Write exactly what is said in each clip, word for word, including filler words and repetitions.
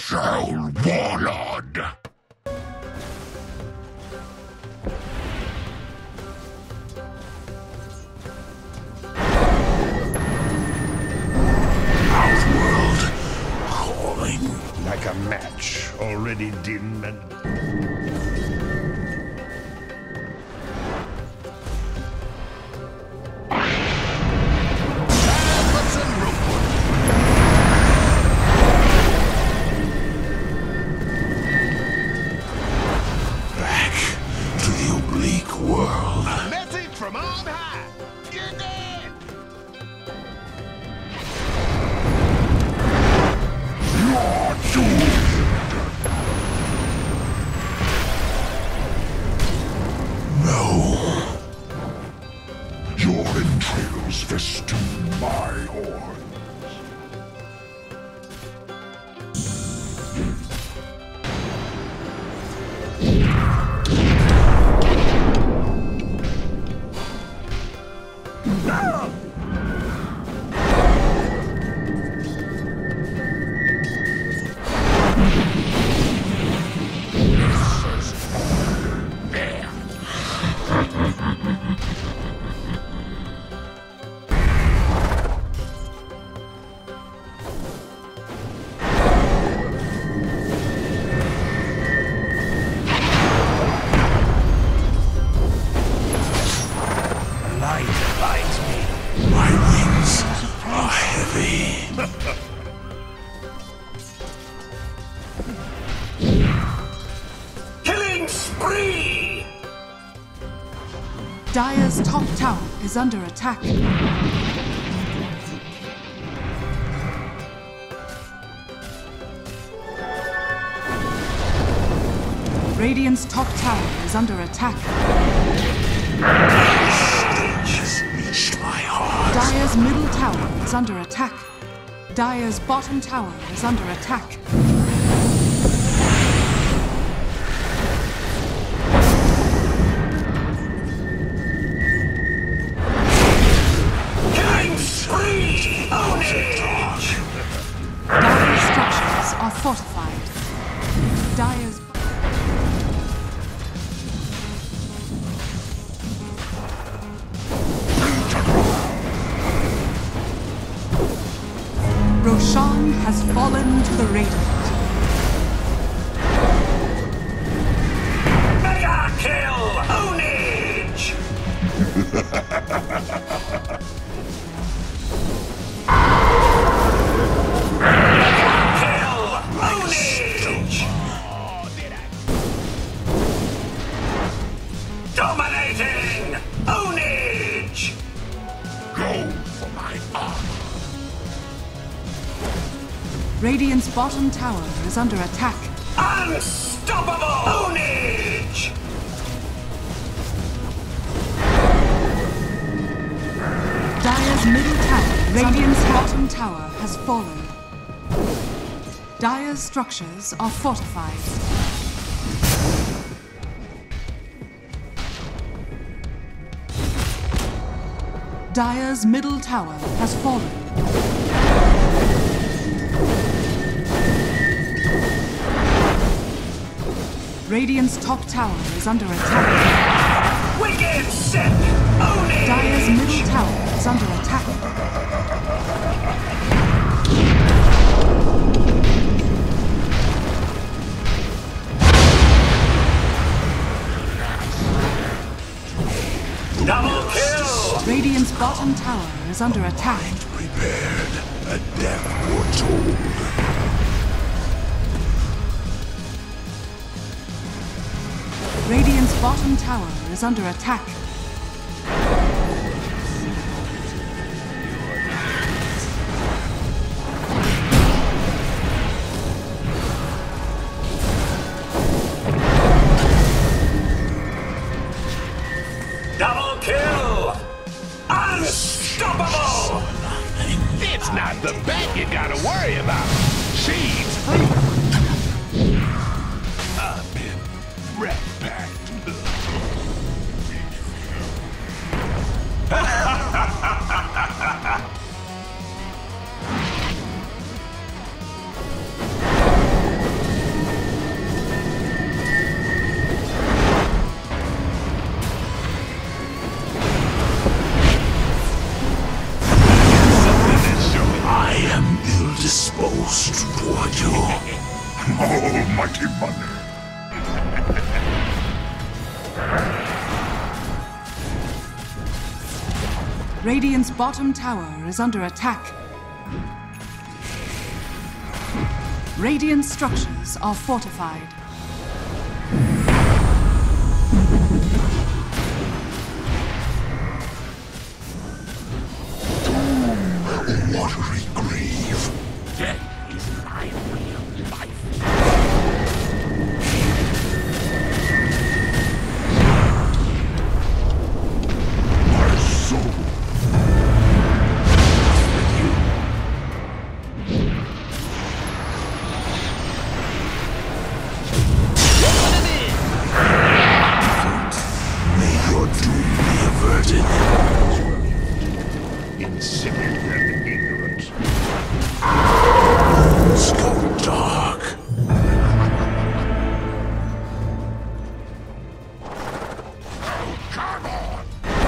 Soul Warlord! Outworld calling like a match already dim and... Dire's top tower is under attack. Radiant's top tower is under attack. Just reached my heart. Dire's middle tower is under attack. Dire's bottom tower is under attack. Dire's structures are fortified. Dire's... Roshan has fallen to the Radiant. Mega kill! Ownage! Dominating! Ownage! Go for my armor. Radiant's bottom tower is under attack. Unstoppable! Ownage! Dire's middle tower, Radiant's bottom tower has fallen. Dire's structures are fortified. Dire's middle tower has fallen. Radiant's top tower is under attack. Wicked sick! Ownage! Dire's middle tower is under attack. Double kill! Radiant's bottom tower is under attack. Prepared, a death foretold. Radiant's bottom tower is under attack. Double kill! Unstoppable! It's not the bat you gotta worry about. She's free. I've been rat packed. mighty money. Radiant's bottom tower is under attack. Radiant structures are fortified. Doom, watery grave. Death is my real life. My soul. Insipid and ignorant. Let's go dark. Oh, come on!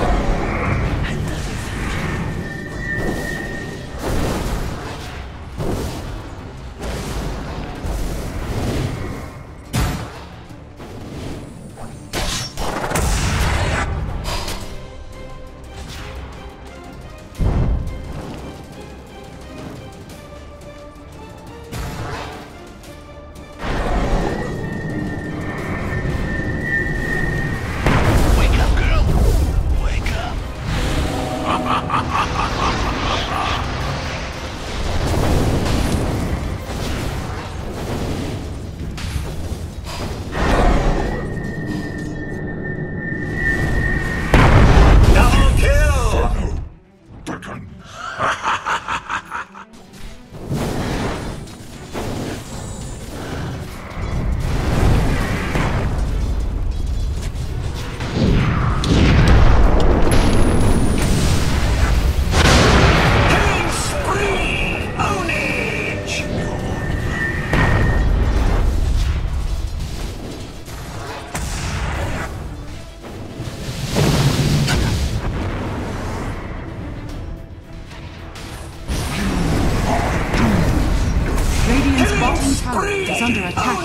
Is under attack.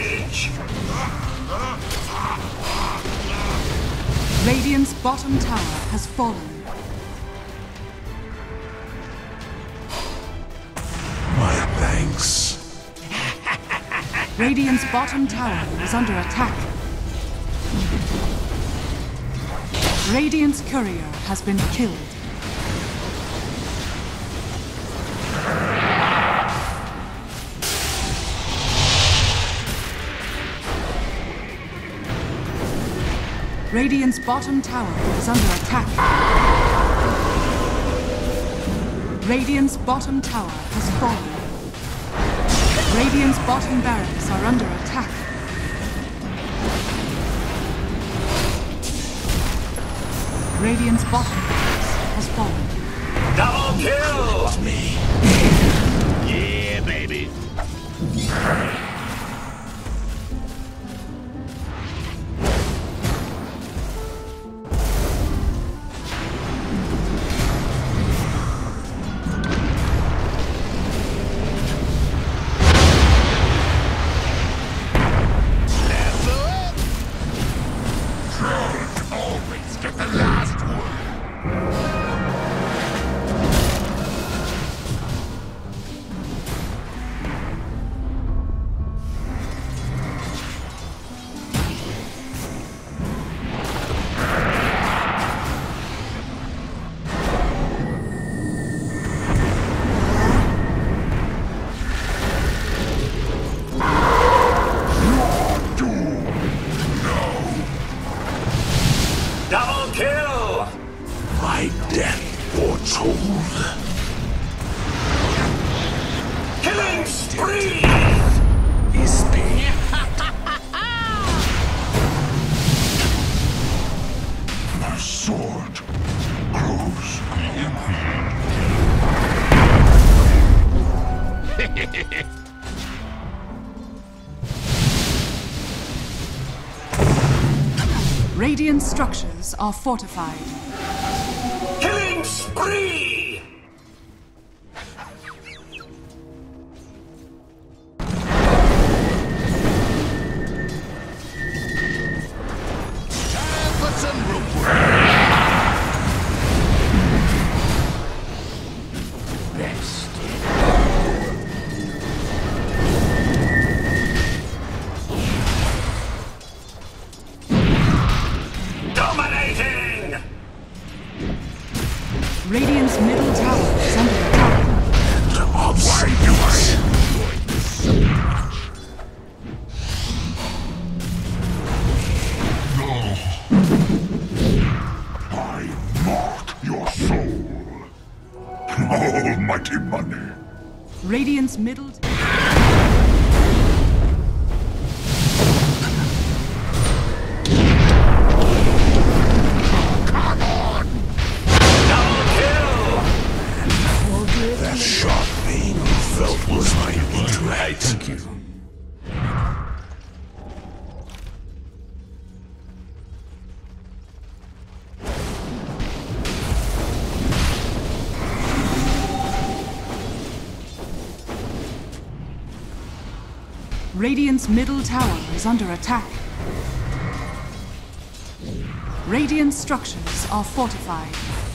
Radiant's bottom tower has fallen. My thanks. Radiant's bottom tower is under attack. Radiant's courier has been killed. Radiant's bottom tower is under attack. Radiant's bottom tower has fallen. Radiant's bottom barracks are under attack. Radiant's bottom barracks has fallen. Double kill! Me. Yeah, baby. Double kill! My death foretold. Killing spree! Is pain. My sword grows gloomy. Radiant structures are fortified. Killing spree! dirty money. Radiant's middle... That sharp pain you felt was my intellect. Thank you. Radiant's middle tower is under attack. Radiant structures are fortified.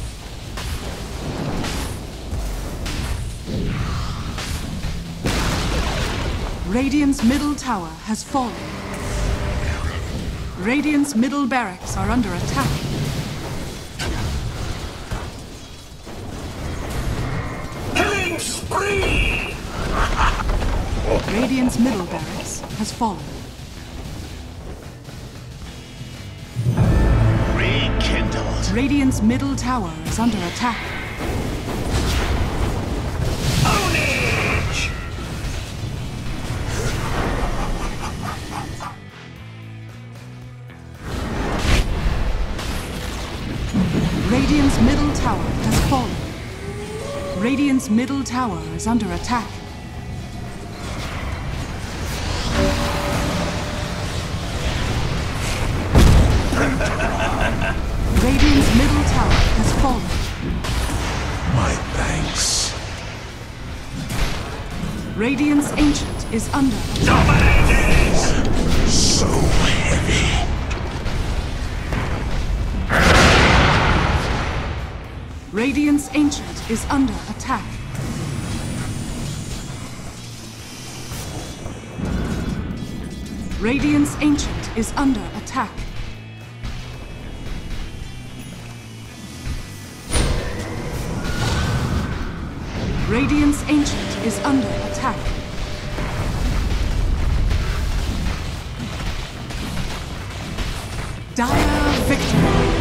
Radiant's middle tower has fallen. Radiant's middle barracks are under attack. Killing spree! Radiant's middle barracks has fallen. Rekindled. Radiant's middle tower is under attack. Ownage! Radiant's middle tower has fallen. Radiant's middle tower is under attack. Radiant's middle tower has fallen. My thanks. Radiant's ancient is under attack. Dominated! So heavy. Radiant's ancient is under attack. Radiant's ancient is under attack. Radiant's ancient is under attack. Dire victory.